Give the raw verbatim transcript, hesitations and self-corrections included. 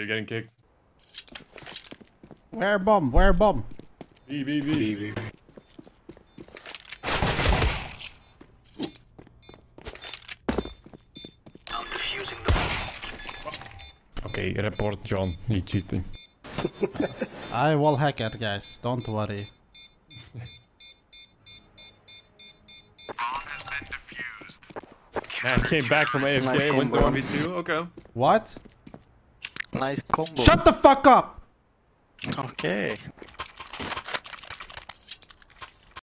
getting kicked. Where bomb? Where bomb? B, B, B. B, B. I'm defusing the bomb. Okay, report John. He's cheating. I will hack it, guys. Don't worry. Man, came back from A F K, Nice went to combo. one v two, okay. What? Nice combo. Shut the fuck up! Okay.